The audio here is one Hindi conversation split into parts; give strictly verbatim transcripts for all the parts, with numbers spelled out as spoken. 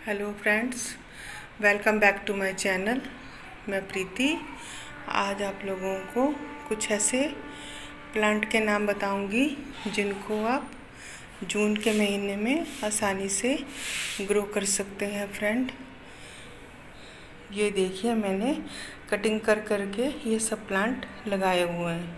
Hello friends, welcome back to my channel. मैं प्रीति आज आप लोगों को कुछ ऐसे प्लांट के नाम बताऊंगी जिनको आप जून के महीने में आसानी से ग्रो कर सकते हैं। फ्रेंड, ये देखिए मैंने कटिंग कर करके ये सब प्लांट लगाए हुए हैं।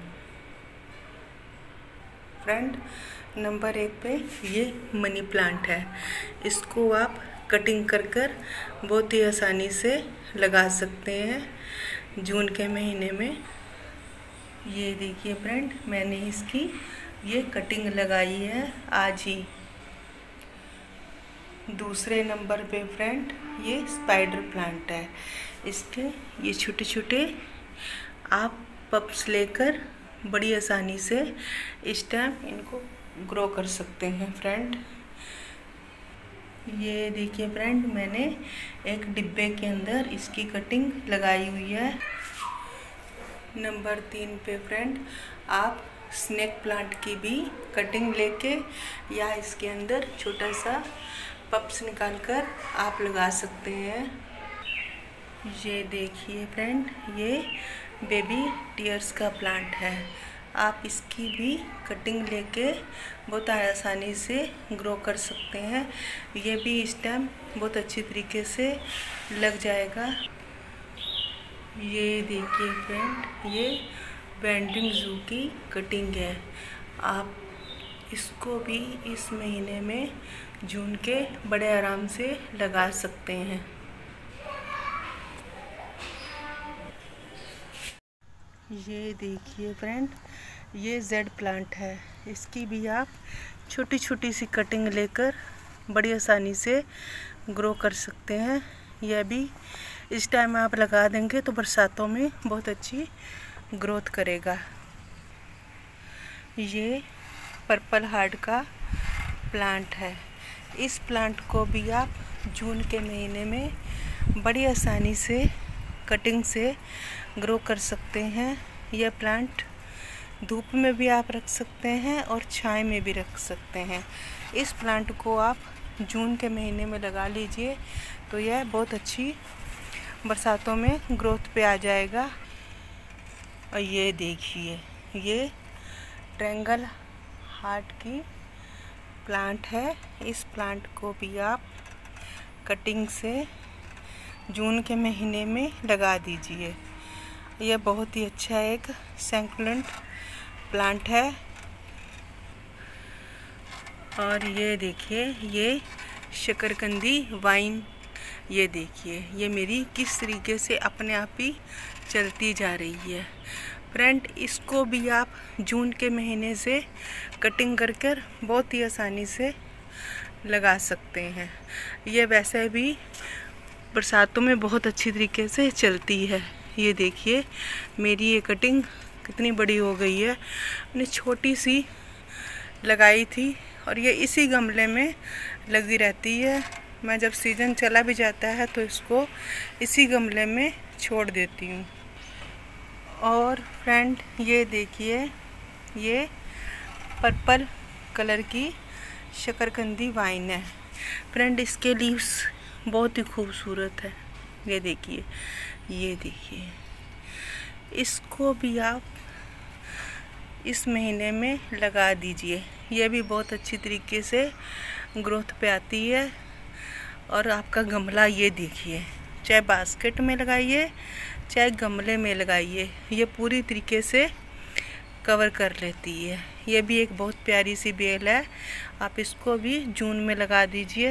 फ्रेंड, नंबर एक पे ये मनी प्लांट है। इसको आप कटिंग कर कर बहुत ही आसानी से लगा सकते हैं जून के महीने में। ये देखिए फ्रेंड, मैंने इसकी ये कटिंग लगाई है आज ही। दूसरे नंबर पे फ्रेंड ये स्पाइडर प्लांट है। इसके ये छोटे छोटे आप पप्स लेकर बड़ी आसानी से इस टाइम इनको ग्रो कर सकते हैं। फ्रेंड, ये देखिए फ्रेंड, मैंने एक डिब्बे के अंदर इसकी कटिंग लगाई हुई है। नंबर तीन पे फ्रेंड आप स्नेक प्लांट की भी कटिंग लेके या इसके अंदर छोटा सा पप्स निकाल कर आप लगा सकते हैं। ये देखिए फ्रेंड, ये बेबी टीयर्स का प्लांट है। आप इसकी भी कटिंग लेके बहुत आसानी से ग्रो कर सकते हैं। ये भी इस टाइम बहुत अच्छी तरीके से लग जाएगा। ये देखिए फ्रेंड, ये बेंडिंग जू की कटिंग है। आप इसको भी इस महीने में जून के बड़े आराम से लगा सकते हैं। ये देखिए फ्रेंड, ये जेड प्लांट है। इसकी भी आप छोटी छोटी सी कटिंग लेकर बड़ी आसानी से ग्रो कर सकते हैं। यह भी इस टाइम आप लगा देंगे तो बरसातों में बहुत अच्छी ग्रोथ करेगा। ये पर्पल हार्ट का प्लांट है। इस प्लांट को भी आप जून के महीने में बड़ी आसानी से कटिंग से ग्रो कर सकते हैं। यह प्लांट धूप में भी आप रख सकते हैं और छाया में भी रख सकते हैं। इस प्लांट को आप जून के महीने में लगा लीजिए तो यह बहुत अच्छी बरसातों में ग्रोथ पे आ जाएगा। और ये देखिए, ये ट्रायंगल हार्ट की प्लांट है। इस प्लांट को भी आप कटिंग से जून के महीने में लगा दीजिए। यह बहुत ही अच्छा एक सैकुलेंट प्लांट है। और ये देखिए, ये शकरकंदी वाइन, ये देखिए ये मेरी किस तरीके से अपने आप ही चलती जा रही है। फ्रेंड, इसको भी आप जून के महीने से कटिंग कर कर बहुत ही आसानी से लगा सकते हैं। यह वैसे भी बरसातों में बहुत अच्छी तरीके से चलती है। ये देखिए मेरी ये कटिंग कितनी बड़ी हो गई है। मैंने छोटी सी लगाई थी और ये इसी गमले में लगी रहती है। मैं जब सीज़न चला भी जाता है तो इसको इसी गमले में छोड़ देती हूँ। और फ्रेंड, ये देखिए, ये पर्पल कलर की शकरकंदी वाइन है। फ्रेंड, इसके लीव्स बहुत ही खूबसूरत है। ये देखिए, ये देखिए, इसको भी आप इस महीने में लगा दीजिए। यह भी बहुत अच्छी तरीके से ग्रोथ पे आती है। और आपका गमला ये देखिए, चाहे बास्केट में लगाइए चाहे गमले में लगाइए, ये पूरी तरीके से कवर कर लेती है। ये भी एक बहुत प्यारी सी बेल है। आप इसको भी जून में लगा दीजिए।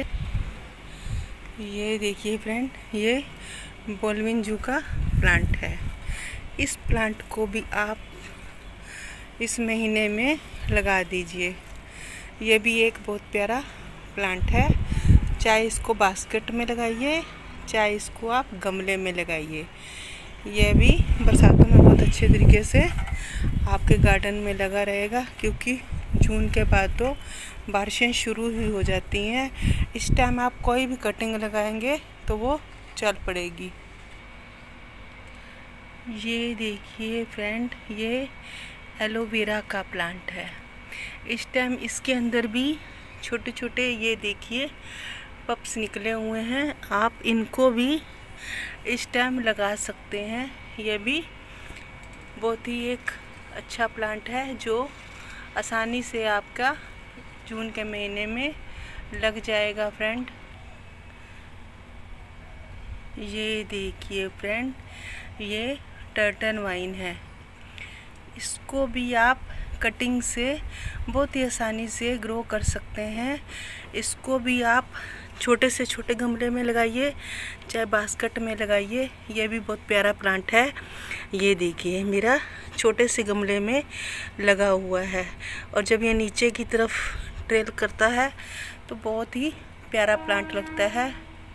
ये देखिए फ्रेंड, ये बोलविन जू का प्लांट है। इस प्लांट को भी आप इस महीने में लगा दीजिए। ये भी एक बहुत प्यारा प्लांट है। चाहे इसको बास्केट में लगाइए चाहे इसको आप गमले में लगाइए, यह भी बरसातों में बहुत अच्छे तरीके से आपके गार्डन में लगा रहेगा। क्योंकि जून के बाद तो बारिशें शुरू ही हो जाती हैं। इस टाइम आप कोई भी कटिंग लगाएंगे तो वो चल पड़ेगी। ये देखिए फ्रेंड, ये एलोवेरा का प्लांट है। इस टाइम इसके अंदर भी छोटे छोटे, ये देखिए पप्स निकले हुए हैं, आप इनको भी इस टाइम लगा सकते हैं। ये भी बहुत ही एक अच्छा प्लांट है जो आसानी से आपका जून के महीने में लग जाएगा फ्रेंड। ये देखिए फ्रेंड, ये टर्टन वाइन है। इसको भी आप कटिंग से बहुत ही आसानी से ग्रो कर सकते हैं। इसको भी आप छोटे से छोटे गमले में लगाइए, चाहे बास्केट में लगाइए। ये भी बहुत प्यारा प्लांट है। ये देखिए मेरा छोटे से गमले में लगा हुआ है, और जब ये नीचे की तरफ ट्रेल करता है तो बहुत ही प्यारा प्लांट लगता है।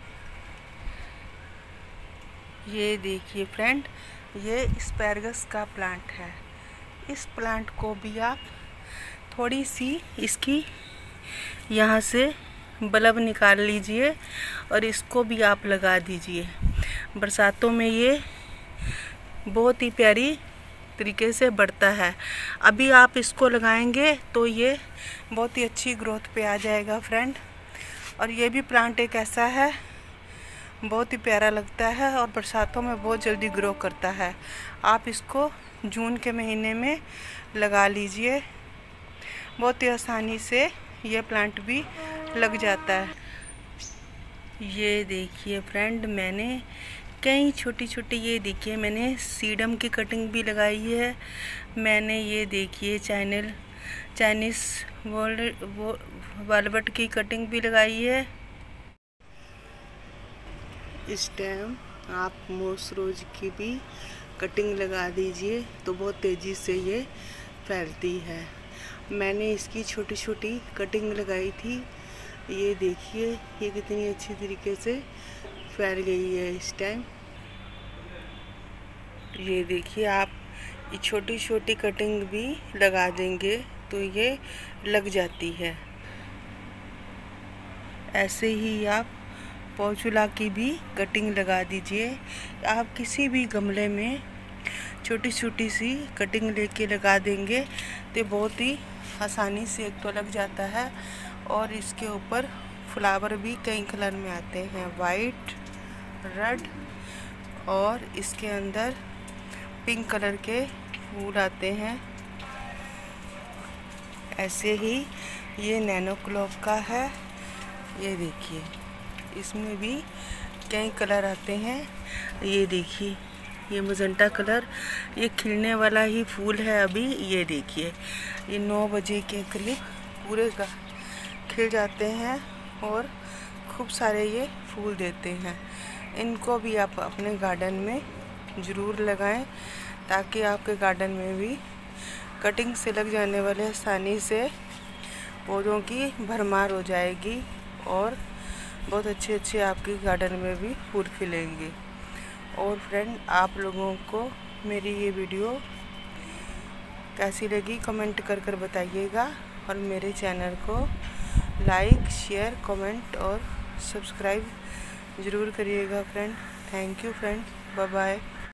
ये देखिए फ्रेंड, ये एस्पैरगस का प्लांट है। इस प्लांट को भी आप थोड़ी सी इसकी यहाँ से बल्ब निकाल लीजिए और इसको भी आप लगा दीजिए। बरसातों में ये बहुत ही प्यारी तरीके से बढ़ता है। अभी आप इसको लगाएंगे तो ये बहुत ही अच्छी ग्रोथ पे आ जाएगा फ्रेंड। और ये भी प्लांट एक ऐसा है, बहुत ही प्यारा लगता है और बरसातों में बहुत जल्दी ग्रो करता है। आप इसको जून के महीने में लगा लीजिए, बहुत ही आसानी से ये प्लांट भी लग जाता है। ये देखिए फ्रेंड, मैंने कई छोटी छोटी, ये देखिए मैंने सीडम की कटिंग भी लगाई है। मैंने ये देखिए चाइनल चाइनीस वालवट की कटिंग भी लगाई है। इस टाइम आप मोस रोज की भी कटिंग लगा दीजिए तो बहुत तेज़ी से ये फैलती है। मैंने इसकी छोटी छोटी कटिंग लगाई थी। ये देखिए ये कितनी अच्छी तरीके से फैल गई है इस टाइम। ये देखिए आप ये छोटी छोटी कटिंग भी लगा देंगे तो ये लग जाती है। ऐसे ही आप पॉचुला की भी कटिंग लगा दीजिए। आप किसी भी गमले में छोटी छोटी सी कटिंग लेके लगा देंगे तो बहुत ही आसानी से एक तो लग जाता है, और इसके ऊपर फ्लावर भी कई कलर में आते हैं, वाइट, रेड और इसके अंदर पिंक कलर के फूल आते हैं। ऐसे ही ये नैनो क्लॉक का है। ये देखिए इसमें भी कई कलर आते हैं। ये देखिए ये मजेंटा कलर, ये खिलने वाला ही फूल है अभी। ये देखिए ये नौ बजे के करीब पूरे का खिल जाते हैं और खूब सारे ये फूल देते हैं। इनको भी आप अपने गार्डन में ज़रूर लगाएं ताकि आपके गार्डन में भी कटिंग से लग जाने वाले आसानी से पौधों की भरमार हो जाएगी और बहुत अच्छे अच्छे आपके गार्डन में भी फूल खिलेंगे। और फ्रेंड, आप लोगों को मेरी ये वीडियो कैसी लगी कमेंट कर कर बताइएगा, और मेरे चैनल को लाइक, शेयर, कमेंट और सब्सक्राइब ज़रूर करिएगा friend. Thank you friend, bye bye.